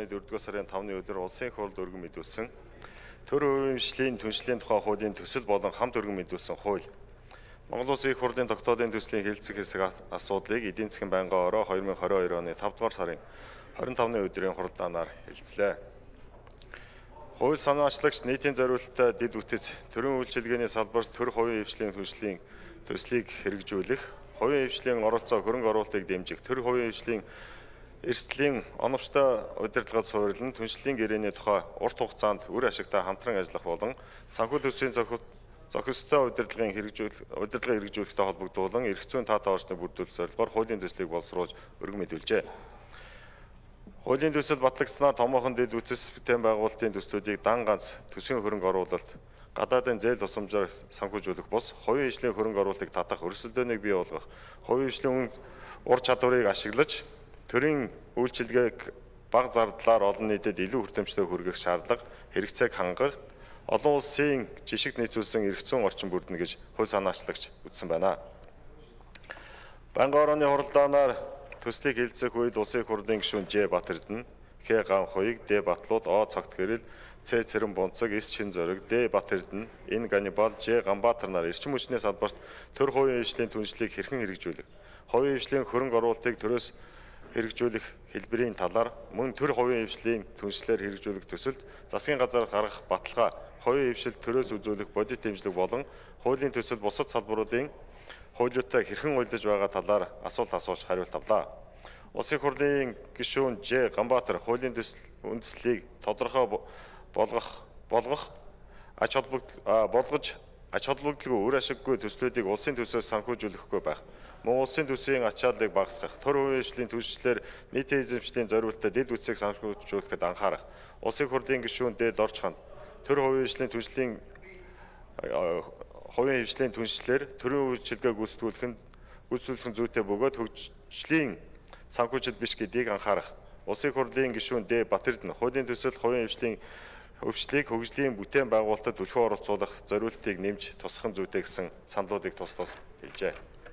оны 4-р сарын 5-ны өдөр улсын их хурлд өргөн мэдүүлсэн төр хувийн түншлэлийн тухай хуулийн төсөл болон хамт өргөн мэдүүлсэн хууль. Монгол Улсын их хурлын тогтоодын төслийн хэлэлцэх хэсэг асуудлыг эдийн засгийн байнгын ороо 2022 оны 5-р сарын 25-ны өдрийн хуралдаанаар хэлэлцлээ. Хууль санаачлагч нийтийн зориулалтад дэд үтц төрийн үйлчилгээний салбарт төр хувийн хвшлийн түншлийн төслийг хэрэгжүүлэх, хувийн хвшлийн оролцоо хөрөнгө оруулалтыг дэмжих, төр хувийн хвшлийн эрсдлийн оновчтой удирдлагад суурилан түншлэлийн гэрээний тухай урт хугацаанд үр ашигтай хамтран ажиллах болон санхүү төсвийн зохистой удирдлагын хэрэгжүүлэхтэй холбогдуулан эрх зүйн таатай орчныг бүрдүүлэх зорилгоор хуулийн төслийг боловсруулж өргөн мэдүүлжээ. Хуулийн төсөл батлагдсанаар томоохон дэд үтс бүтээн байгуулалтын төслүүдийг дан ганц төсвийн хөрөнгө оруулалт, гадаадын зээл тусламжаар санхүүжүүлэх бус, хувийн хвшлийн хөрөнгө оруулалтыг татах, өрсөлдөөнийг бий болгох, хувийн хвшлийн ур чадварыг ашиглаж төрийн үйлчилгээг бага зардлаар олон нийтэд илүү хүртээмжтэй хүргэх шаардлага, хэрэгцээг хангах, олон улсын жишгт нийцүүлсэн эрх зүйн орчин бүрдэнэ гэж хууль санаачлагч үзсэн байна. Байнгын орооны хуралдаанаар төслийг хэлэлцэх үед улсын их хурлын гишүүн Ж Батэрдэн, Х Ганхуйг, Д Батлууд, О Цагт Гэрэл, Ц Цэрэн Бунцаг, С Чин Зориг, Д Батэрдэн, Н Ганнибал, Ж Ганбаатар нар эрчим хүчний салбарт төр хувийн хвшлийн түншлийг хэрхэн хэрэгжүүлэх, хувийн хвшлийн хөрөнгө оруулалтыг төрөөс хэрэгжүүлэх хэлбэрийн талаар мөн төр хувийн хвшлийн түншлээр хэрэгжүүлэх төсөлд засгийн газараас гаргах баталгаа, хувийн хвшил төрөөс үзүүлэх бодит дэмжлэг болон хуулийн төсөл бусад салбаруудын хуулиудтай хэрхэн уялдаж байгаа талаар асуулт асууж хариулт авлаа. Улсын их хурлын гишүүн Ж Ганбаатар хуулийн үндслийг тодорхой болгож ач холбогдолгүй үр ашиггүй төслүүдийг улсын төсөөс санхүүжүүлэхгүй байх, мөн улсын төсвийн ачааллыг багасгах, төр хувийн хвшлийн түншлэлээр нийтийн эзэмшлийн зориулалтад дэд үтсийг санхүүжүүлэхэд анхаарах. Улсын их хурлын гишүүн Д Дорчханд төр хувийн хвшлийн түншлэлээр төрийн үйлчилгээг гүйцэтгүүлэх зүйтэй бөгөөд хөгжлийн санхүүжилт биш гэдгийг анхаарах. Улсын их хурлын гишүүн Д Батэрдэн хуулийн төсөл хувийн хвшлийг хөгжлийн бүтээн байгуулалтад түлхүү оролцуулах зориултыг нэмж тусгах зүйтэй гэсэн саналуудыг тус хэлжээ.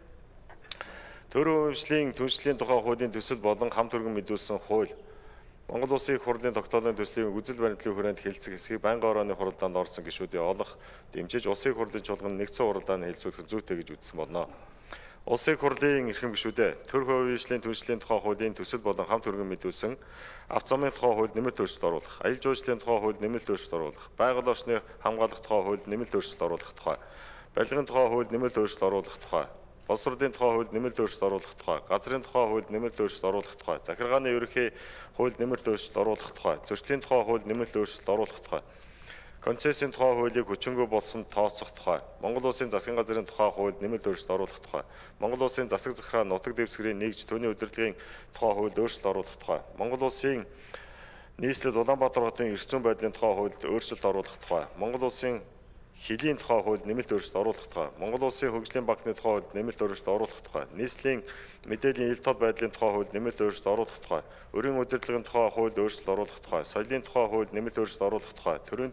Төр хувийн хвшлийн түншлэлийн тухай хуулийн төсөл болон хамт өргөн мэдүүлсэн хууль Монгол Улсын их хурлын тогтоодын төслийн үзэл баримтлалын хүрээнд хэлэлцэх хэсгийг байнгын орооны хуралдаанд орсон гишүүдийн олох дэмжиж улсын их хурлын чуулганд нэгдсэн хуралдааны хэлэлцүүлэх зүйтэй гэж үзсэн болно. Улсын их хурлын эрхэм гишүүдээ төр хувийн хвшлийн түншлэлийн тухай хуулийн төсөл болон хамт өргөн мэдүүлсэн авто замын тухай хуульд нэмэлт өөрчлөлт оруулах, аялал жуулчлалын тухай хуульд нэмэлт өөрчлөлт оруулах, байгаль орчны хамгаалах тухай хуульд нэмэлт өөрчлөлт оруулах тухай, барилгын тухай хуульд нэмэлт өөрчлөлт оруулах тухай, боловсролын тухай хуульд нэмэлт өөрчлөлт оруулах тухай, газрын тухай хуульд нэмэлт өөрчлөлт оруулах тухай, захиргааны ерөнхий хуульд нэмэлт өөрчлөлт оруулах тухай, зөрчлийн тухай хуульд нэмэлт өөрчлөлт оруулах тухай, концессийн тухай хуулийг хүчингүй болсон тооцох тухай, Монгол Улсын засгийн газрын тухай хуульд нэмэлт өөрчлөлт оруулах тухай, Монгол Улсын засаг захиргаа нутаг дэвсгэрийн нэгж түүний удирдлагын тухай хуульд өөрчлөлт оруулах тухай, Монгол Улсын нийслэл Улаанбаатар хотын эрх зүйн байдлын тухай хуульд өөрчлөлт оруулах тухай, Монгол Улсын хилийн тухай хуульд нэмэлт өөрчлөлт оруулах тухай, Монгол Улсын хөгжлийн банкны тухай хуульд нэмэлт өөрчлөлт оруулах тухай, нийслэлийн мэдээллийн ил тод байдлын тухай хуульд нэмэлт өөрчлөлт оруулах тухай, өрийн удирдлагын тухай хуульд өөрчлөлт оруулах тухай, соёлын тухай хуульд нэмэлт өөрчлөлт оруулах тухай, төрийн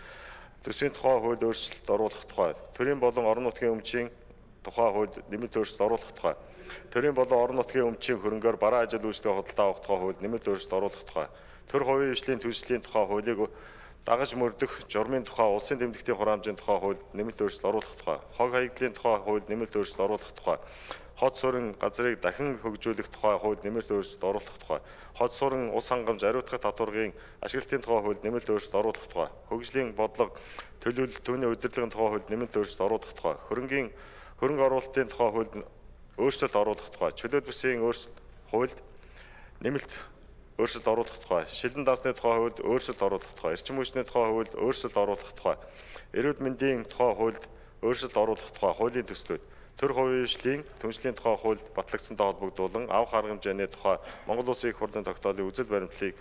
төсвийн тухай хуульд өөрчлөлт оруулах тухай, төрийн болон орон нутгийн өмчийн тухай хуульд нэмэлт өөрчлөлт оруулах тухай, төрийн болон орон нутгийн өмчийн хөрөнгөөр бараа ажил үйлчлэгээ худалдаа авах тухай хуульд нэмэлт өөрчлөлт оруулах тухай, төр хувийн хвшлийн түншлэлийн тухай хуулийг дагаж мөрдөх журмын тухай, улсын тэмдэгтийн хураамжийн тухай хуульд нэмэлт өөрчлөлт оруулах тухай, хог хаягдлын тухай хуульд нэмэлт өөрчлөлт оруулах тухай, хот суурин газрыг дахин хөгжүүлэх тухай хуульд нэмэлт өөрчлөлт оруулах тухай, хот суурин ус хангамж ариутгах татваргын ашиглалтын тухай хуульд нэмэлт өөрчлөлт оруулах тухай, хөгжлийн бодлого төлөвлөлт түүний удирдлагын тухай хуульд нэмэлт өөрчлөлт оруулах тухай, хөрөнгө оруулалтын тухай хуульд өөрчлөлт оруулах тухай, чөлөөт бүсийн хуульд нэмэлт өөрчлөлт оруулах тухай, шилэн дансны тухай хуульд өөрчлөлт оруулах тухай, эрчим хүчний тухай хуульд өөрчлөлт оруулах тухай, эрүүл мэндийн тухай хуульд өөрчлөлт оруулах тухай хуулийн төслүүд, төр хувийн хвшлийн түншлийн тухай хуульд батлагдсантай холбогдуулан авах арга хэмжээний тухай Монгол Улсын их хурлын тогтоолын үзэл баримтлалыг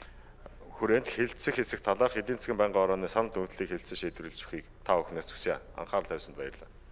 хүрээнд хэлэлцэх хэсэг талаарх эдийн засгийн байнгын орооны санал нийтлэлийг хэлэлцэн шийдвэрлэж өгөхийг та бүхнээс хүсье. Анхаарал тавьсанд баярлалаа.